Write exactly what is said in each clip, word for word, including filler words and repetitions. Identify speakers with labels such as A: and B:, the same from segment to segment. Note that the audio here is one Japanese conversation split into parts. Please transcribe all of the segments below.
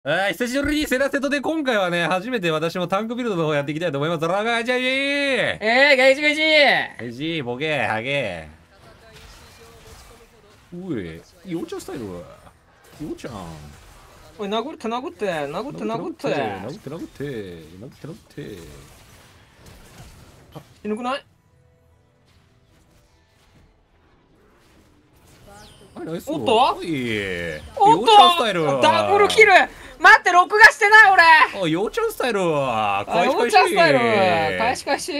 A: あー久しぶりにセラセトで今回はね、初めて私もタンクビルドの方やっていきたいと思います。ラガージャイジー
B: えー、ガイジガイジ
A: ガイジー、ボケー、ハゲー。うえ、ようちゃんスタイル。ようちゃん。
B: おい、殴って殴って、殴って殴って。
A: 殴って殴って、殴って殴って。
B: 死ぬくない？
A: はい、ナイス。
B: おっと
A: おい。
B: おっ
A: ようちゃんスタイル。
B: とダブルキル。待って、録画してない俺。
A: あ、ようちゃんスタイル。
B: あ、
A: 返し返し。
B: ようちゃんスタイル。返し返し。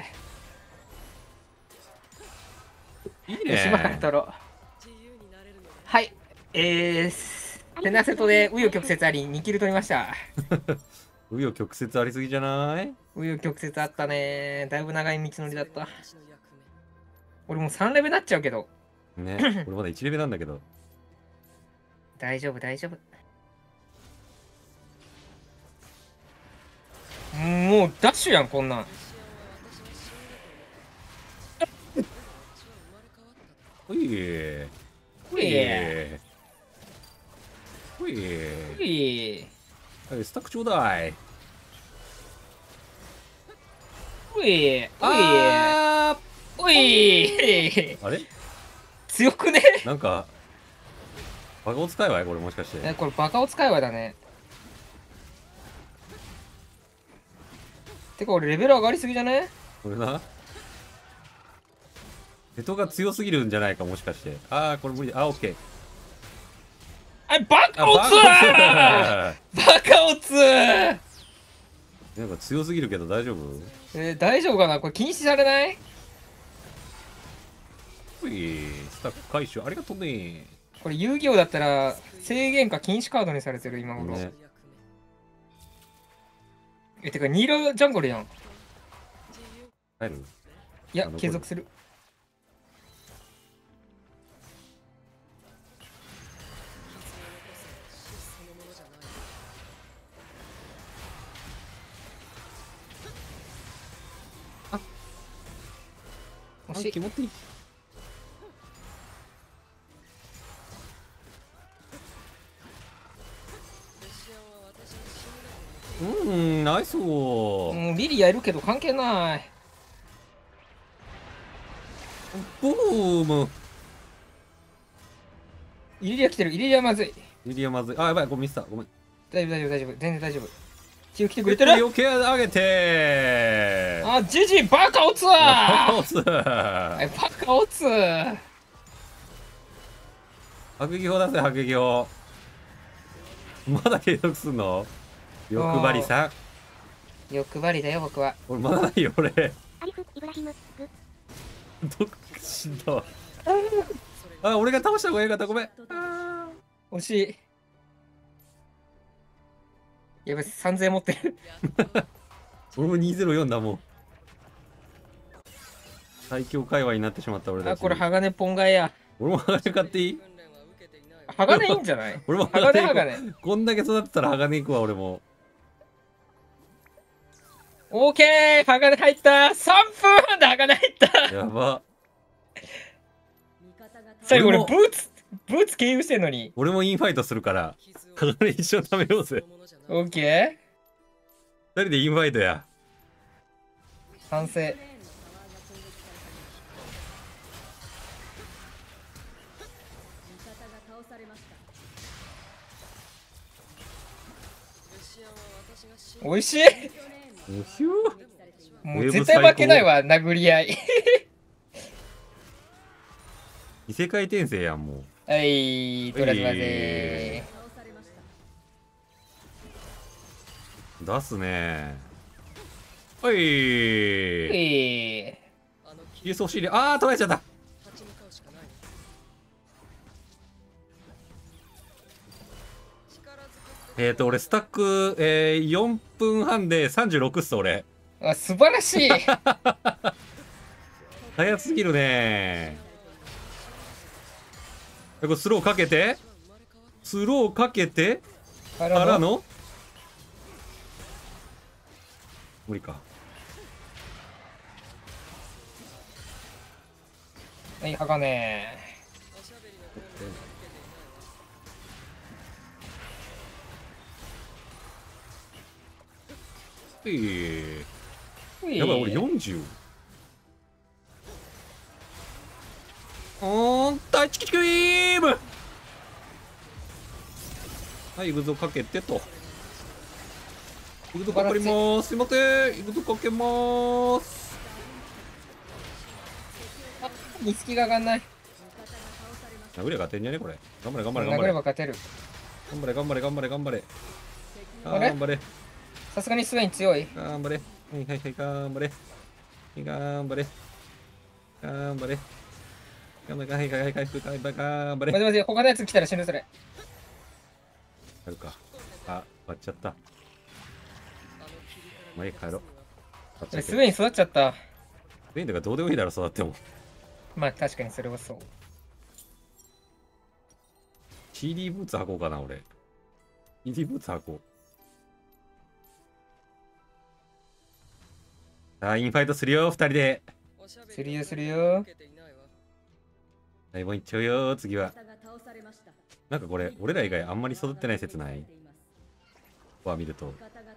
A: いい
B: よし、今から
A: ね。
B: 撮ろう。はい。えー、セナセトで紆余曲折あり、にキル取りました。
A: 紆余曲折ありすぎじゃない？
B: 紆余曲折あったね。だいぶ長い道のりだった。俺もうさんレベルになっちゃうけど。
A: ね、俺まだいちレベルなんだけど。
B: 大丈夫、大丈夫。もうダッシュやん、こんなん。
A: ほい。
B: ほい。
A: ほい。
B: ほい。
A: はい、スタックちょうだい。
B: ほい。ほい。
A: あ
B: ほい。
A: あれ
B: 強くね？
A: なんか、バカを使えばいこれもしかして。
B: え、これバカを使いわだね。てか俺レベル上がりすぎじゃね？
A: これな。瀬戸が強すぎるんじゃないか、もしかして。ああ、これ無理だ。あ、オッケー。
B: あ、バカオツ
A: あ、
B: ーバカオツー
A: なんか強すぎるけど大丈夫？
B: えー、大丈夫かな？これ禁止されない？
A: ほい。スタック回収ありがとうね。
B: これ遊戯王だったら制限か禁止カードにされてる今頃。
A: ね、
B: え、てかニーラジャンゴルやん。
A: 入る？
B: いや、継続する。
A: あ、
B: 惜しい。
A: 気持ちいい。うん、ナイス
B: も
A: ー。
B: うリリやるけど関係ない。
A: ブーム。
B: イリリア来てる。イリリアまずい。
A: リリアまずい。あ、やばい、ごめん、ミスった。ごめん。
B: 大丈夫、大丈夫、大丈夫。全然大丈夫。チー来てくれてる。
A: 余計上げて
B: あ、ジジイバカオツー
A: バカオツ
B: はい、バカオツー
A: 迫撃砲出せ、迫撃砲。まだ継続すんの？欲張りさん。
B: 欲張りだよ、僕は。
A: 俺まだないよ、俺。
C: アリフ・イブラヒム、グ。
A: 独身だわ。あ、俺が倒した方がよかった、ごめん。
B: 惜しい。やべ、さんぜんえん持ってる。
A: 俺もにひゃくよんだもん。最強界隈になってしまった俺た
B: あ、
A: ち。
B: これ鋼ポンガエや。
A: 俺も鋼買っていい？
B: 鋼いいんじゃない？
A: 俺も
B: 鋼
A: 鋼
B: 鋼。
A: 行こう。こんだけ育ってたら鋼行くわ、俺も。
B: オーケー鋼入った !さん 分で鋼入った
A: やば。
B: 最後俺
A: 俺も
B: ブーツ、ブーツ経由してんのに。
A: 俺もインファイトするから、鋼一緒に食べようぜ。
B: オーケ
A: 二人でインファイトや。
B: ー賛成。おいしい。
A: おひゅー。
B: もう絶対負けないわ、殴り合い。
A: 異世界転生やん、もう。
B: はい、取らせませ
A: 出すねー。おい
B: ん。
A: ー。
B: え
A: イエスお尻。あー、取られちゃった。えーと、俺、スタック、えー、よんぷんはんでさんじゅうろくっす、俺。
B: ー、あ、素晴らしい。
A: 早すぎるねー。これスローかけて、スローかけて、
B: か
A: からの無理か。
B: はい、鋼。
A: い。
B: うい
A: やばい、俺よんじゅう。うーん、タッチキクイーム。はい、イグゾかけてと。イグゾかかりまーす。すいません、イグゾかけまーす。
B: あ、ミスキが上がんない。
A: 殴れ勝てんじゃねこれ。頑張れ頑張れ頑張
B: 殴れ
A: れ。
B: ば勝てる。
A: 頑張れ頑張れ頑張れ頑張れ。
B: あれ
A: 頑張れ。
B: さすがにスウェイン強い。
A: 頑張れ。はいはいはい、頑張れ。頑張れ。頑張れ。頑張れ。はいはいはいはい、頑張れ。頑張れ。
B: 待て待て、他のやつ来たら死ぬそれ。
A: やるか。あ、割っちゃった。まあいい、帰ろう。
B: スウェイン育っちゃった。
A: スウェインとかどうでもいいだろ、育っても。
B: まあ確かにそれはそう。
A: シーディー ブーツ履こうかな、俺。シーディー ブーツ履こう。さあ、インファイトするよ、二人で。
B: するよするよ。
A: はい、もう一丁よ、次は。なんかこれ、俺ら以外あんまり育ってない説ない？ここは見ると。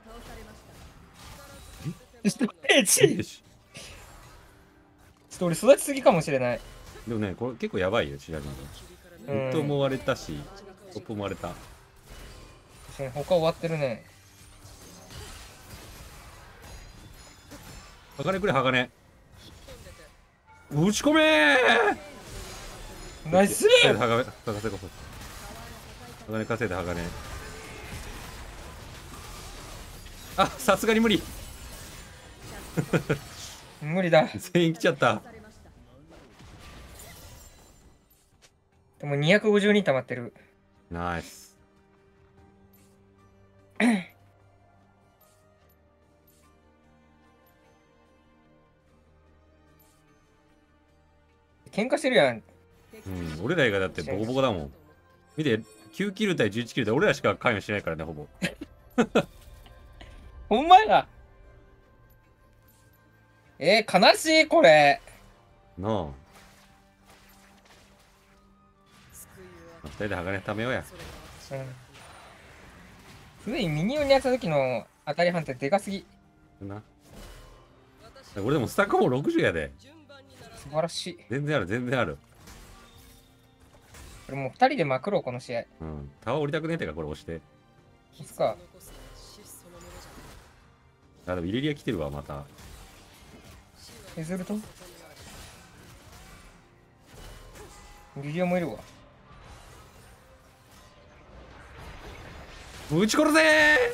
B: ストレージ
A: よし。
B: ちょっと俺育ちすぎかもしれない。
A: でもね、これ結構やばいよ、チラリング。
B: うん
A: ミッドも割れたし、トップも割れた。
B: 確かに他終わってるね。
A: 鋼くれ、鋼。打ち込めー
B: ナイス
A: 鋼、鋼、稼ごう。鋼稼いで鋼。あ、さすがに無理。
B: 無理だ。
A: 全員来ちゃった。
B: でもにひゃくごじゅうに溜まってる。
A: ナイス。
B: 喧嘩してるやん。
A: うん、俺ら以外だってボコボコだもん。見て、きゅうキル対じゅういちキルで俺らしか関与してないからね、ほぼ。
B: ほんまや。えー、悲しいこれ。
A: なあ。二人で鋼貯めようや。
B: うん。すでにミニオンにやった時の当たり判定でかすぎ。
A: な。俺でもスタックもろくじゅうやで。
B: 素晴らしい。
A: 全然ある、全然ある。
B: これもうふたりでまくろう、この試合。
A: うん。タワー降りたくねえってか、これ押して。
B: いつか。
A: あ、でもイレリア来てるわ、また。
B: 削るとリリアもいるわ。
A: 撃ち殺せ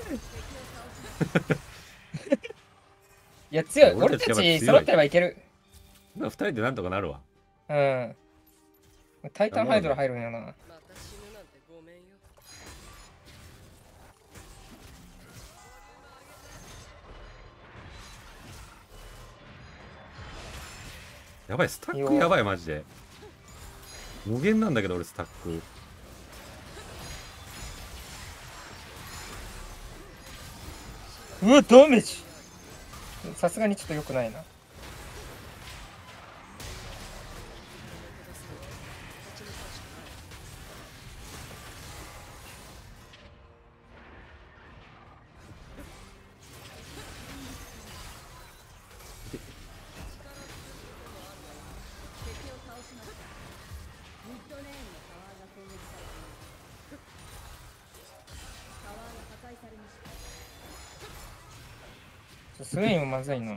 A: ー
B: いや、強い。
A: 俺たち
B: 俺たち
A: やっぱ強い
B: 揃ってればいける。
A: 二人でなんとかなるわ。
B: うん。タイタンハイドラ入るんやな。
A: やばい、スタックやばい、マジで。無限なんだけど、俺、スタック。
B: うわ、ダメージ。さすがにちょっと良くないな。スウェインもまずいな。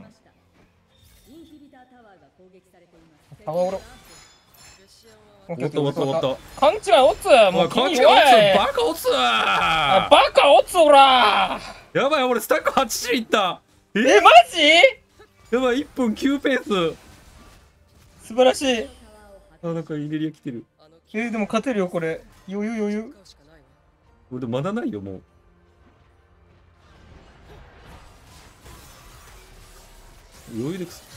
B: パワーオロ。
A: おっとおっとおっと。
B: 勘違いオツもう
A: 勘違いオツ、バカオツ
B: あ、バカオツおら
A: やばい、俺スタックはちじゅういった。
B: え、マジ
A: やばい、いっぷんきゅうペース。
B: 素晴らしい。
A: あ、なんかイレリア来てる。
B: えー、でも勝てるよ、これ。余裕余裕。
A: 俺でもまだないよ、もう。余裕でくす。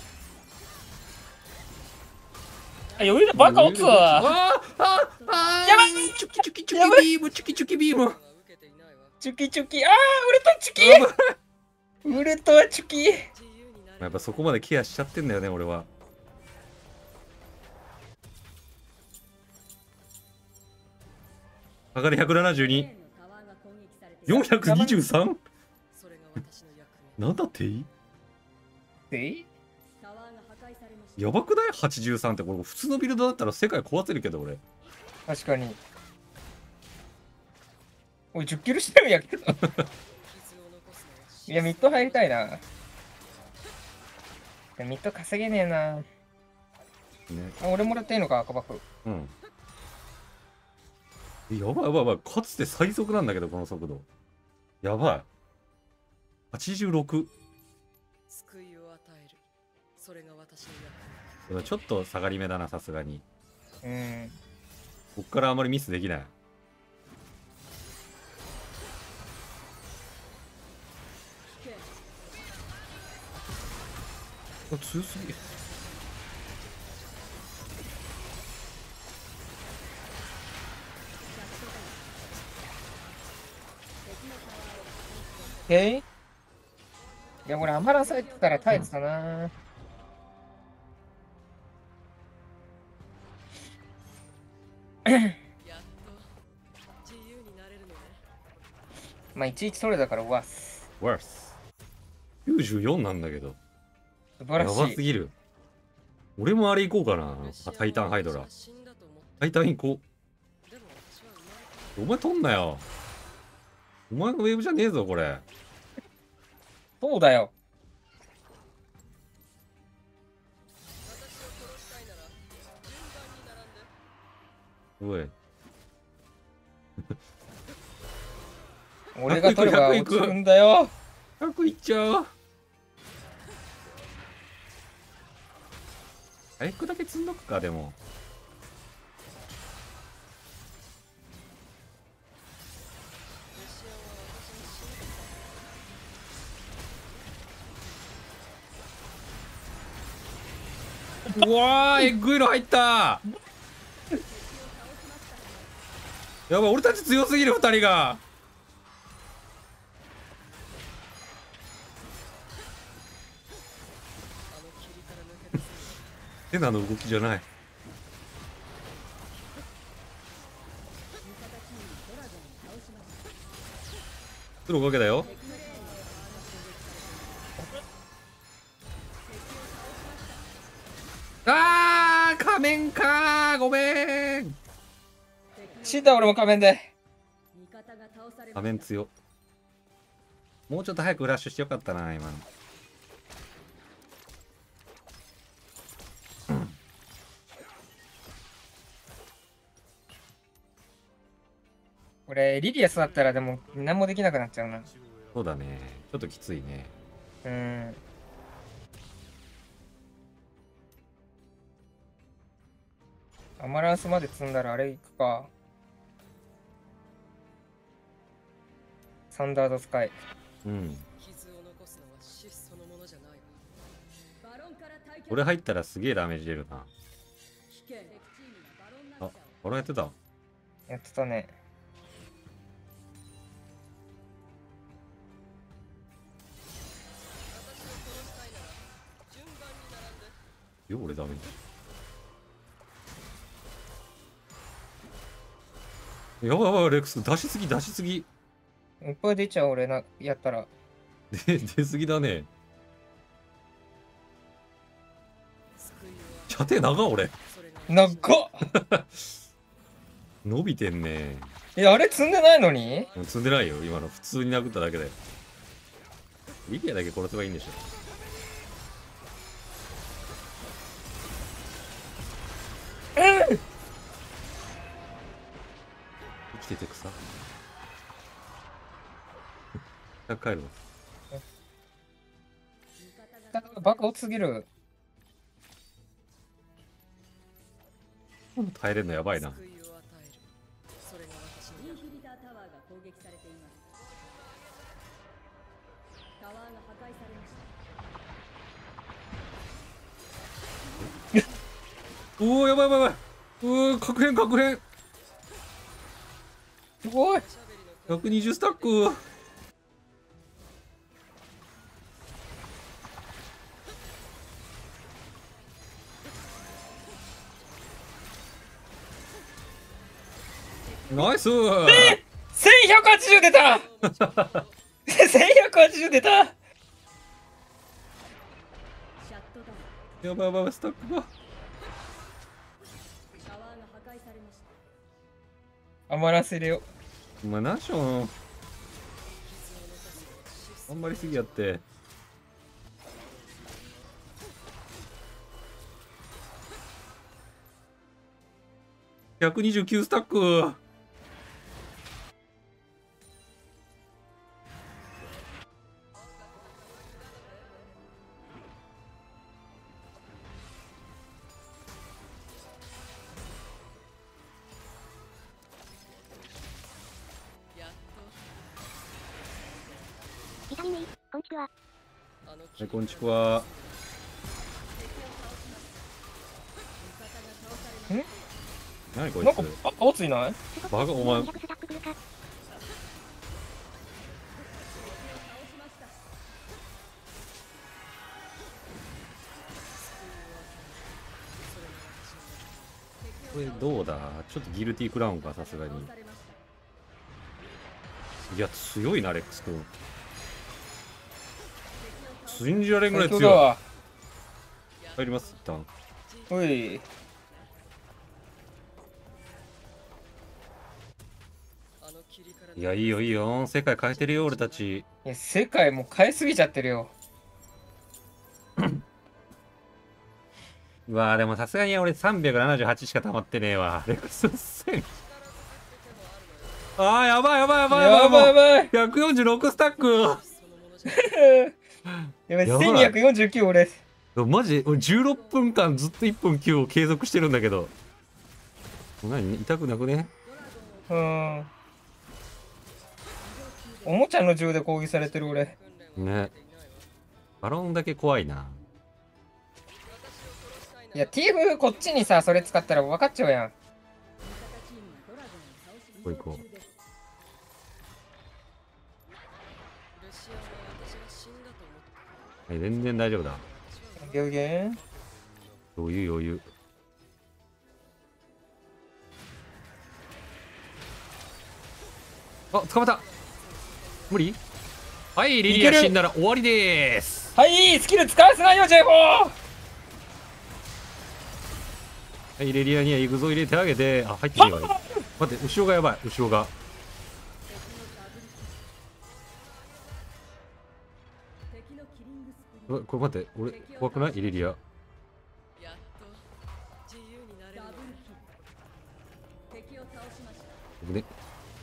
B: あ、余裕でバカオツ
A: ああああ
B: やばい
A: チュキチュキチュキビームチュキチュキビーム
B: チュキチュキ、あー、ウルトチュキウルトはチュキ。
A: やっぱそこまでケアしちゃってんだよね、俺は。上がりひゃくななじゅうに。よんひゃくにじゅうさん? なんだっていい
B: え
A: やばくない ?はちじゅうさん ってこれ普通のビルドだったら世界壊せるけど俺。
B: 確かに。おい、じゅっキルしてるんやけど。いや、ミッド入りたいな。いやミッド稼げねえな。
A: ね。
B: あ、俺もらっていいのか、赤バフ。
A: うん。えやばいやばいやばい。かつて最速なんだけど、この速度。やばい。はちじゅうろく。
D: 救いを与える。それが私の役。
A: でもちょっと下がり目だな、さすがに。
B: うん。
A: こっからあまりミスできない。あ、強すぎ。
B: えい、いや、これアマランされてたら耐えてたな。
D: やっと自由になれるのね。
B: まあ、いちいち取れだから、わす。
A: ワース。きゅうじゅうよんなんだけど。や
B: 素晴らしい。
A: ばすぎる。俺もあれ行こうかな。あタイタンハイドラ。タイタン行こう。お前取んなよ。お前のウェーブじゃねえぞ、これ。
B: そうだよ。
A: おい。
B: 俺が取れば落ちるんだよ。
A: ひゃくいっちゃう。回復だけ積んどくか、でも。うわー、えぐいの入った。やばい、俺たち強すぎる、ふたりが。ヘナの動きじゃない。黒かけだよ。あー、仮面かー、ごめん。
B: 死んだ、俺も仮面で。
A: 仮面強。もうちょっと早くラッシュしてよかったな、今の。
B: これ、リリアスだったらでも何もできなくなっちゃうな。
A: そうだね。ちょっときついね。
B: うん。アマランスまで積んだらあれ行くか。サンダードスカイ。
A: うん。
D: 傷を残すのは死そのものじゃないわ。
A: 俺入ったらすげえダメージ出るな。あ、俺やってた。
B: やってたね。
A: よ、俺ダメージ。やばいやばい、レックス出しすぎ出しすぎ。
B: いっぱい出ちゃう、俺な、やったら。
A: で出すぎだね。射程長俺。
B: 長っ
A: 伸びてんね。
B: え、あれ積んでないのに？
A: もう積んでないよ、今の。普通に殴っただけだよ。リリアだけ殺せばいいんでしょ。
B: うん、
A: 生きてて草。帰るわ。
B: バカ落ちすぎる。
A: 耐えれるのやばいな。おお、やばいやばいやばい。うお、確変確変。
B: すごい。
A: ひゃくにじゅうスタック。ナイスー。
B: せんひゃくはちじゅう出たせんひゃくはちじゅう出た。
A: やばいやばいやばい、スタックが。
B: 余らせるよ。
A: お前何しょん。あんまりすぎやって。ひゃくにじゅうきゅうスタック。
C: イタリメイ、こんちくわ。
A: はい、こんちくわ。
B: ん
A: 何こいつ。
B: なんか、あ、青ついない？
A: バカ、お前。
C: にひゃくスタック来るか。
A: これどうだ、ちょっとギルティークラウンか、さすがに。いや、強いな、レックス君。信じられんぐらい強い。
B: 最強だわ。
A: 入ります、一旦。
B: おい。
A: いや、いいよ、いいよ。世界変えてるよ、俺たち。
B: いや、世界もう変えすぎちゃってるよ。
A: うわー、でもさすがに俺さんびゃくななじゅうはちしか溜まってねえわ。レックスせん。あー、やばいやばいやばい
B: やばいやばい。
A: ひゃくよんじゅうろくスタック。
B: やばい、
A: やばい
B: せんにひゃくよんじゅうきゅう俺。
A: マジ俺じゅうろっぷんかんずっといっぷんきゅうを継続してるんだけど。何痛くなくね。
B: うん。おもちゃの銃で攻撃されてる俺。
A: ね。バロンだけ怖いな。
B: いや、ティーフこっちにさ、それ使ったら分かっちゃうやん。
A: こう行こう。はい、全然大丈夫だ。
B: ゲーゲー
A: 余裕余裕。あ、捕まった。無理。はい、リリア死んだら終わりでーす。
B: はい、スキル使わせないよ、ジェイフォー。
A: はい、レリアには行くぞ入れてあげて。あ、入っていいわ。待って、後ろがやばい、後ろが。うわ、これ待って、俺、怖くないイレリア。僕ね。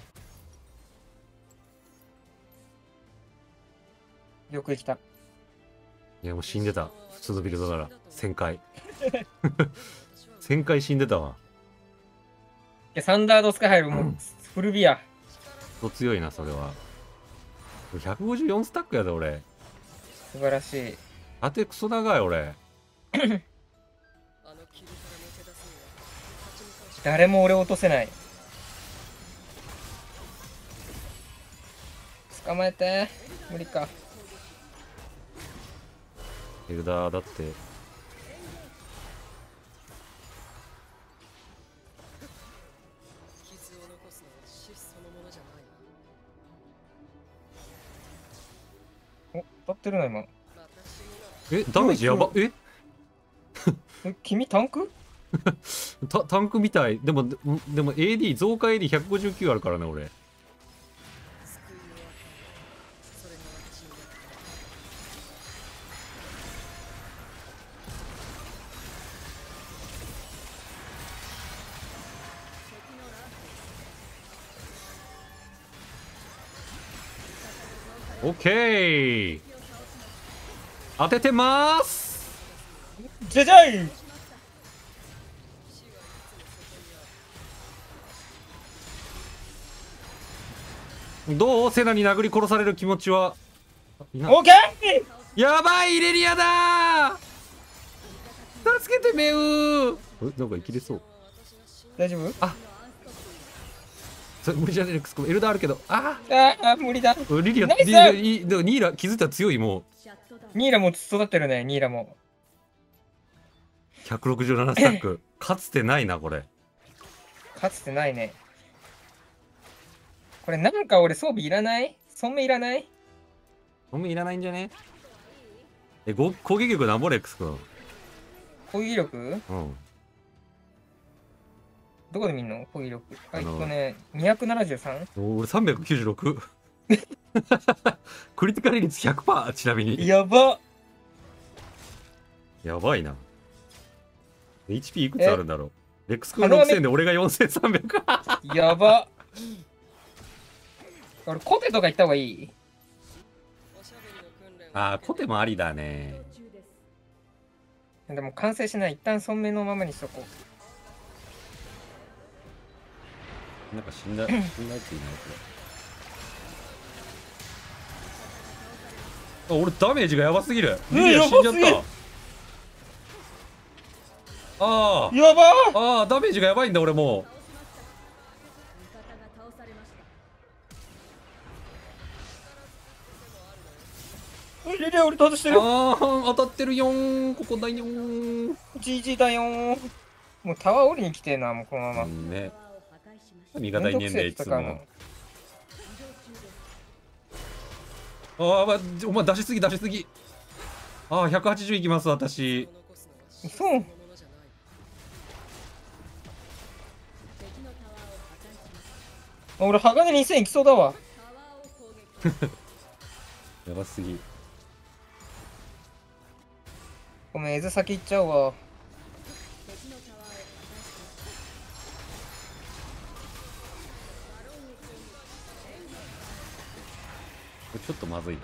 B: よく生きた。
A: いや、もう死んでた。普通のビルドなら。せんかい。せんかい死んでたわ。
B: いや、サンダードスカイハイルもうフルビア。
A: と強いな、それは。ひゃくごじゅうよんスタックやで、俺。
B: 素晴らしい。
A: 当てクソ長い、俺。
B: 誰も俺を落とせない。捕まえて。無理か。
A: エルダーだって。
B: お、当たってるな、今。
A: え、ダメージやば。え
B: え、君タンク
A: タタンクみたい。でも、ででも エーディー、増加 エーディーひゃくごじゅうきゅうあるからね、俺。オッケー。当ててまーす。
B: じゃじゃい。
A: どうセナに殴り殺される気持ちは。
B: オッケー。
A: やばいイレリアだー。助けてめうー。え、なんか生きれそう。
B: 大丈夫？
A: あ、それ無理じゃねえ、レックス君エルダーあるけど。あ
B: ああ、無理だ。
A: リリア、
B: ナイス
A: リリア、いでもニーラ気づいたら強い。もう
B: ニーラも育ってるね、ニーラも。
A: ひゃくろくじゅうななスタック。かつてないな、これ。
B: かつてないね。これなんか俺装備いらない？そんめいらない？
A: そんないらないんじゃね。え、ご攻撃力なんぼレックス君。
B: 攻撃力
A: うん
B: どこで見んの攻撃力。あ、えっ
A: あの
B: とね、にひゃくななじゅうさん?
A: 俺さんびゃくきゅうじゅうろくクリティカル率 ひゃくパーセント ちなみに
B: やば。
A: やばいな。 エイチピー いくつあるんだろう。レックス君ろくせんで俺がよんせんさんびゃく
B: やば。俺コテとか行った方がいい。
A: ああコテもありだね。
B: でも完成しない。一旦損目のままにしとこ
A: なんか死んだ死んだやついないこれ。あ俺ダメージがやばすぎる。
B: うん
A: リリア死んじゃっ
B: やばすぎる
A: た。ああ
B: やば
A: ああダメージがやばいんだ俺も
B: う。リリア俺倒して
A: う。
B: る。
A: ああ当たってるよーん。ここだよーん。
B: ジージー だよー。もうタワー降りに来てえな、もうこのまま。
A: うんね。味方いねえんだよいつも。ああ、まあ、お前出しすぎ出しすぎ。ああひゃくはちじゅういきます私。
B: そう。俺鋼にせんいきそうだわ。
A: やばすぎ。
B: ごめん、絵図先行っちゃうわ。
A: これちょっとまずいな。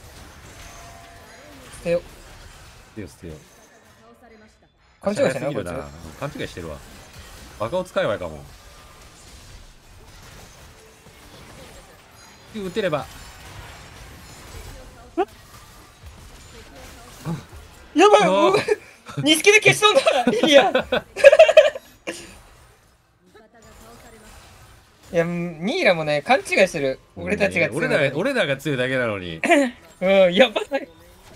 B: 捨てよ。
A: 捨てよ捨てよ。
B: 勘違いしてないこいつ。
A: 早すぎるな。勘違いしてるわ。バカを使えばいいかも。撃てれば。
B: やばい、
A: あ
B: もうニスキで消しそうだ。いや。いや、ニーラもね、勘違いしてる。俺たちが強い
A: 俺ら俺らが強いだけなのに。
B: うん、やばい。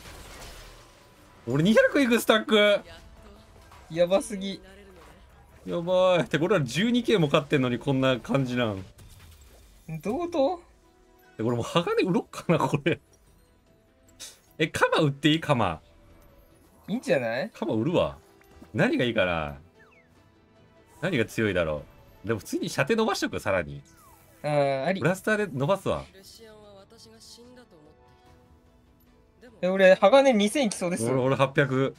A: 俺にひゃくいくスタック。
B: やばすぎ。
A: やばい。って俺ら じゅうにケー も勝ってんのにこんな感じなん。
B: どういうこと
A: え俺もう鋼売ろっかなこれ。えカマ売っていいカマ。
B: いいんじゃない？
A: カマ売るわ。何がいいかな。何が強いだろう。でも普通に射程伸ばしとくさらに。
B: ああ、あり
A: ブ。ラスターで伸ばすわ。
B: え俺、鋼にせんいきそうですよ。
A: 俺俺はっぴゃく。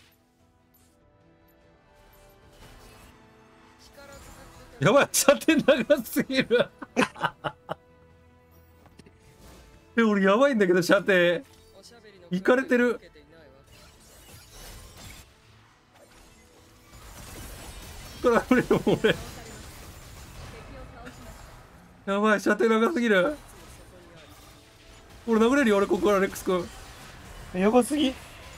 A: やばい射程長すぎる。え俺やばいんだけど射程いかれてる。これ無理よ俺。やばい射程長すぎる。俺殴れるよ俺ここからレックス君。
B: やばすぎ。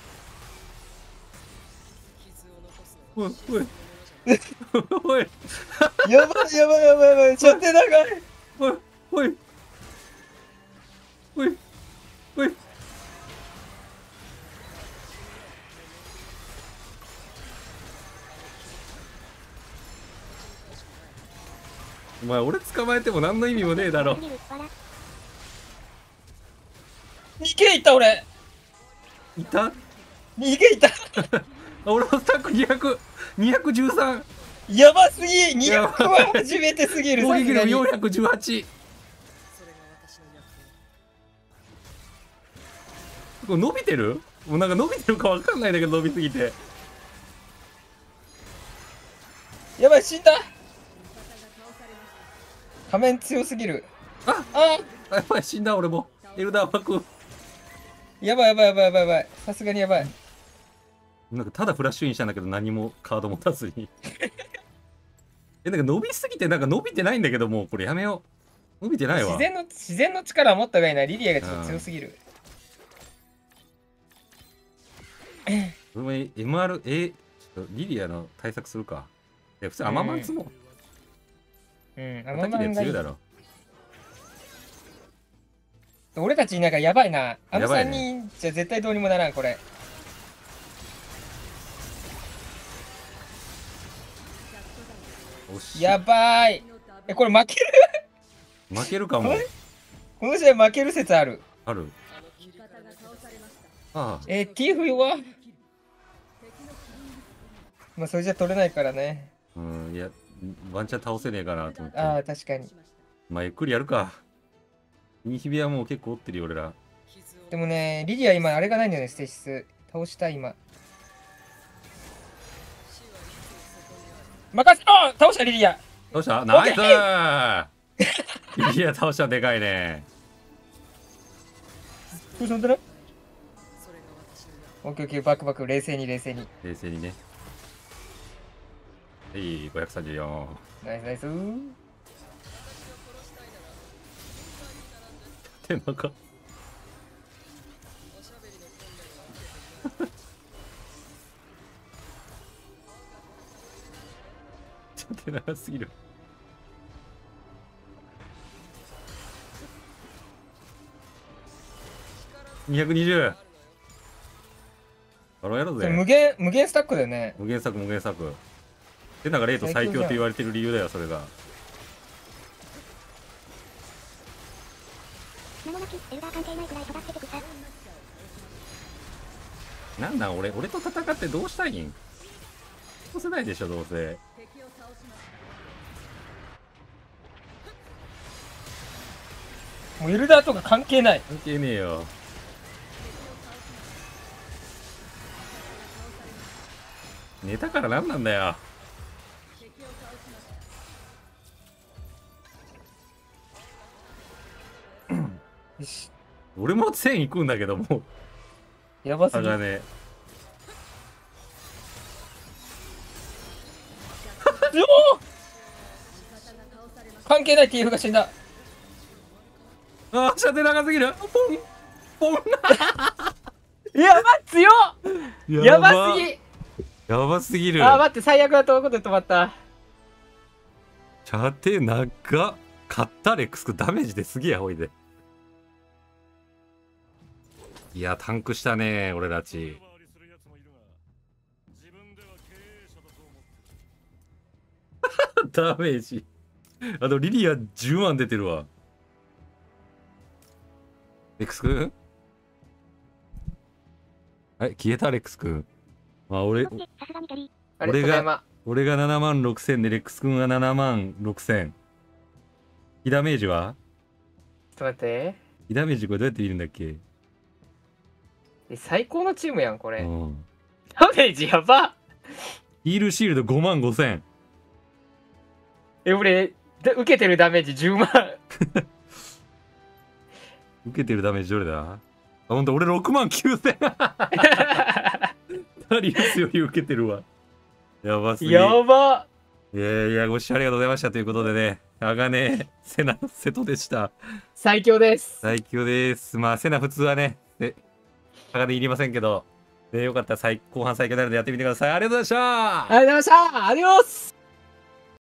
A: おいおいおい
B: やばいやばいやばいやばい。射程長い。
A: おいおいおいおい。お前俺捕まえても何の意味もねえだろ。
B: にけいった俺。
A: いた
B: にけいった。
A: 俺のスタックにひゃく、にひゃくじゅうさん。
B: やばすぎ。にひゃくは初めてすぎる。
A: 攻撃力
B: さすがに
A: よんひゃくじゅうはち。これ伸びてる？もうなんか伸びてるかわかんないんだけど伸びすぎて。
B: やばい、死んだ。仮面強すぎる。
A: あ
B: あ
A: あやばい死んだ俺も。エルダーバック。
B: やばいやばいやばいやばいやばい。さすがにやばい。
A: なんかただフラッシュインしたんだけど何もカード持たずに。えなんか伸びすぎてなんか伸びてないんだけどもうこれやめよう。伸びてないわ。
B: 自然の自然の力を持った方がいいな。リリアがちょっと強すぎる。
A: 俺も エムアールエー ちょっとリリアの対策するか。いや普通アママンツも。
B: うん、あ
A: アタキで強いだろ。
B: 俺たちなんかやばいな。あの
A: やばい
B: さん
A: ね
B: にんじゃ絶対どうにもならんこれ。
A: おし
B: やばい。えこれ負ける？
A: 負けるかも。
B: この試合負ける説ある。
A: ある。ああ
B: えー、ティーフ弱。 まあそれじゃ取れないからね。
A: うんいやワンチャン倒せねえかなと思って。
B: ああ確かに。
A: まあゆっくりやるか。インヒビはもう結構追ってるよ俺ら。
B: でもね、リリア今あれがないんだよね、ステーシス。倒したい今。任せろ倒したリリア。
A: 倒したナイスーいや倒したでかいね。
B: ポジションだな。オッケーオッケー、バックバック、冷静に冷静に。
A: 冷静にね。はい、ごひゃくさんじゅうよん。
B: ナイスナイスー。
A: 手中ちょっと長すぎる。にひゃくにじゅう。やろうやろうぜ。
B: それ無限、無限スタックだよね。
A: 無限作無限作。でなんかレイト最強って言われてる理由だよそれが。
C: 名もなきエルダー関係ないくらい育っててくさ。
A: なんなん俺俺と戦ってどうしたいん。どうせないでしょどうせ。
B: もうエルダーとか関係ない。
A: 関係ねえよ。寝たからなんなんだよ。
B: よし。
A: 俺もせん行くんだけどもう
B: やばすぎる。
A: ね
B: 強っ関係ない ティーエフ が死んだ。
A: あー射程長すぎる。ポンポン
B: やば強っやばすぎ。
A: やばすぎる。
B: あー待って、最悪なとこで止まった。
A: 射程長っ。勝ったレックスダメージですげえ青いで。いやタンクしたね俺たち。ダメージあのリリアじゅうまん出てるわ。レックスくんはい消えたレックスくん。あ俺
C: さすがにキャリー。
A: 俺が
B: あれただいま。
A: 俺がななまんろくせんでレックスくんがななまんろくせん。被ダメージは
B: ちょっと待って。
A: 被ダメージこれどうやって見るんだっけ。
B: え最高のチームやんこれ。
A: うん
B: ダメージやば。
A: ヒールシールドごまんごせん。
B: え俺で受けてるダメージじゅうまん。
A: 受けてるダメージどれだ。あほんと俺ろくまんきゅうせん。ダリウスより受けてるわ。やばすぎ。
B: やば。
A: いやいやご視聴ありがとうございましたということでね、鋼セナ瀬戸でした。
B: 最強です。
A: 最強です。まあセナ普通はねで鋼いりませんけど、でよかったら最後半最強になるのでやってみてください。ありがとうございました。
B: ありがとうございました。アディオス。